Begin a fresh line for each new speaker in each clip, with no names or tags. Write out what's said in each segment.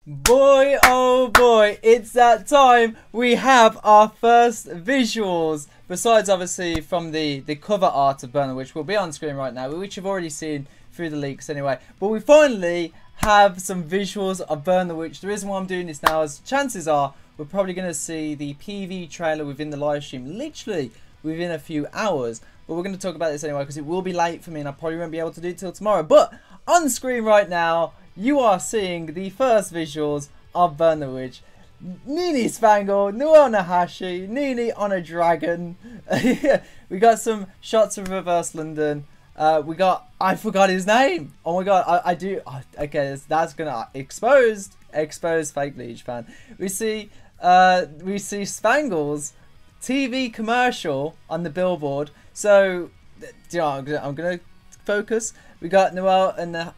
Boy, oh boy, it's that time. We have our first visuals. Besides, obviously, from the cover art of Burn the Witch, will be on screen right now, which you've already seen through the leaks anyway. But we finally have some visuals of Burn the Witch. The reason why I'm doing this now is chances are we're probably going to see the PV trailer within the live stream, literally within a few hours. But we're going to talk about this anyway because it will be late for me and I probably won't be able to do it till tomorrow. But on screen right now, you are seeing the first visuals of Burn the Witch. Nini Spangle, Noelle Nahashi, Nini on a dragon. We got some shots of Reverse London. We got, I forgot his name. Oh my god, I do. Okay, that's gonna expose fake Bleach fan. We see Spangle's TV commercial on the billboard. So, you know, I'm gonna focus. We got Noelle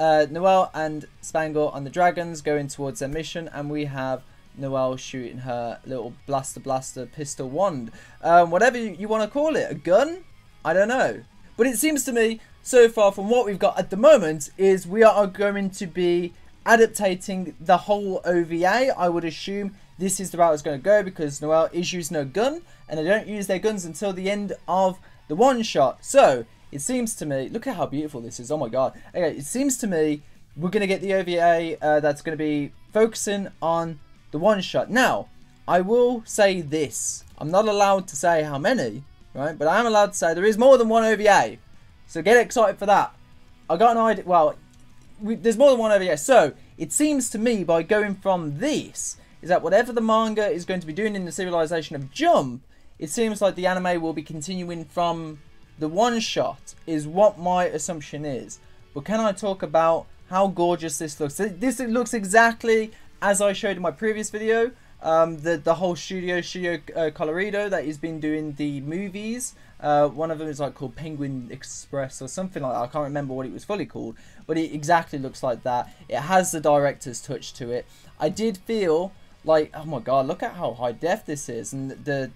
and Spangle on the dragons going towards their mission, and we have Noelle shooting her little blaster pistol wand, whatever you want to call it, a gun, I don't know. But it seems to me so far from what we've got at the moment is we are going to be adaptating the whole OVA. I would assume this is the route it's going to go because Noelle is using a gun and they don't use their guns until the end of the one shot. So it seems to me, look at how beautiful this is, oh my god. Okay, it seems to me we're going to get the OVA that's going to be focusing on the one shot. Now, I will say this. I'm not allowed to say how many, right? But I am allowed to say there is more than one OVA. So get excited for that. I got an idea. Well, there's more than one OVA. So it seems to me by going from this is that whatever the manga is going to be doing in the Civilization of Jump, it seems like the anime will be continuing from the one shot is what my assumption is. But can I talk about how gorgeous this looks? This looks exactly as I showed in my previous video. The whole Studio Colorido that he's been doing the movies. One of them is like called Penguin Express or something like that. I can't remember what it was fully called, but it exactly looks like that. It has the director's touch to it. I did feel like, oh my god, look at how high def this is, and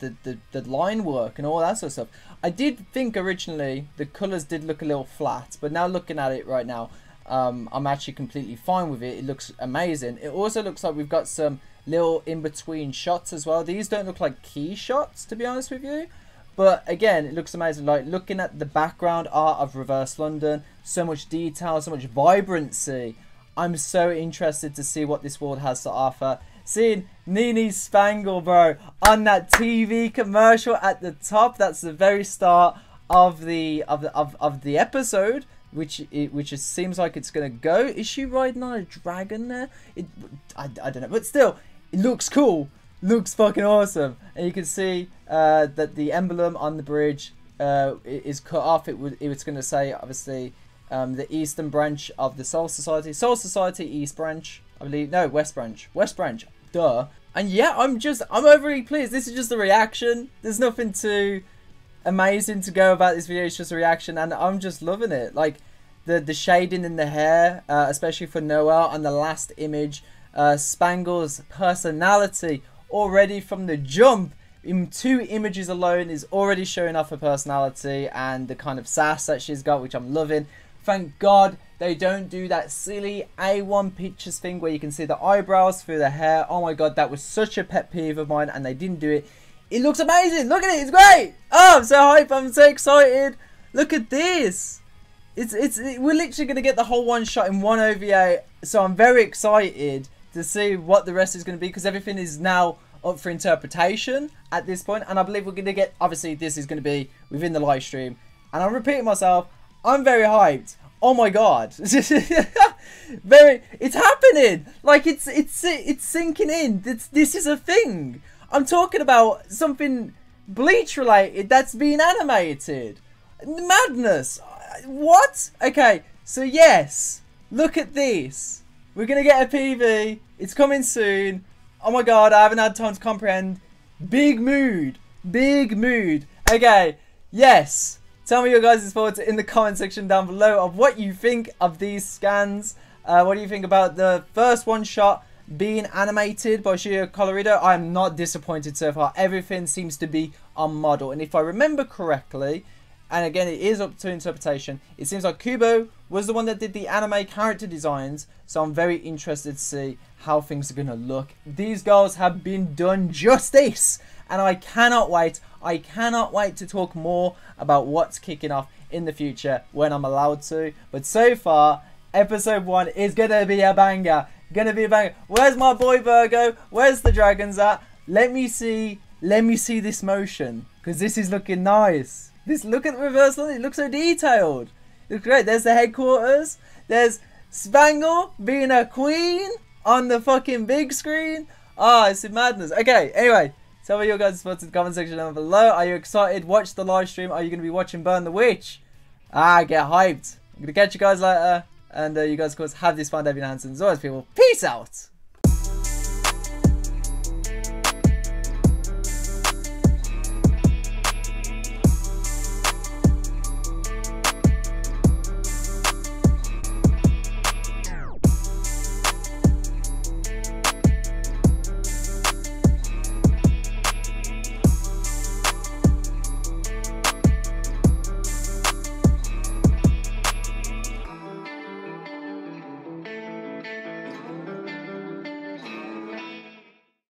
the line work and all that sort of stuff. I did think originally the colours did look a little flat, but now looking at it right now, I'm actually completely fine with it. It looks amazing. It also looks like we've got some little in-between shots as well. These don't look like key shots, to be honest with you. But again, it looks amazing. Like looking at the background art of Reverse London, so much detail, so much vibrancy. I'm so interested to see what this world has to offer. Seeing Nini Spangle, bro, on that TV commercial at the top. That's the very start of the episode. Which seems like it's gonna go. Is she riding on a dragon there? I don't know, but still, it looks cool. Looks fucking awesome. And you can see that the emblem on the bridge is cut off. It was gonna say obviously the eastern branch of the Soul Society. Soul Society East Branch, I believe. No, West Branch. West Branch. Duh. And yeah, I'm overly pleased. This is just a reaction. There's nothing too amazing to go about this video. It's just a reaction and I'm just loving it. Like the shading in the hair, especially for Noelle on the last image. Spangle's personality already from the jump in 2 images alone is already showing off her personality and the kind of sass that she's got, which I'm loving. Thank god they don't do that silly A1 Pictures thing where you can see the eyebrows through the hair. Oh my god, that was such a pet peeve of mine and they didn't do it. It looks amazing. Look at it. It's great. Oh, I'm so hyped. I'm so excited. Look at this. We're literally going to get the whole one shot in one OVA. So I'm very excited to see what the rest is going to be because everything is now up for interpretation at this point. And I believe we're going to get, obviously this is going to be within the live stream. And I'm repeating myself. I'm very hyped. Oh my god. It's happening. Like it's sinking in. This is a thing. I'm talking about something Bleach related that's being animated. Madness. What? Okay, so yes. Look at this. We're going to get a PV. It's coming soon. Oh my god, I haven't had time to comprehend. Big mood. Big mood. Okay, yes. Tell me your guys' thoughts in the comment section down below of what you think of these scans. What do you think about the first one shot being animated by Studio Colorido? I am not disappointed so far. Everything seems to be on model. And if I remember correctly, and again, it is up to interpretation, it seems like Kubo was the one that did the anime character designs. So I'm very interested to see how things are going to look. These girls have been done justice. And I cannot wait. I cannot wait to talk more about what's kicking off in the future when I'm allowed to. But so far, episode 1 is going to be a banger. Gonna be a banger. Where's my boy Virgo? Where's the dragons at? Let me see this motion. Because this is looking nice. Look at the reversal. It looks so detailed. It looks great. There's the headquarters. There's Spangle being a queen on the fucking big screen. Ah, it's madness. Okay, anyway. Tell me your guys' thoughts in the comment section down below. Are you excited? Watch the live stream. Are you going to be watching Burn the Witch? Ah, get hyped. I'm going to catch you guys later. And you guys, of course, have this fun day in your hands. And as always, people, peace out.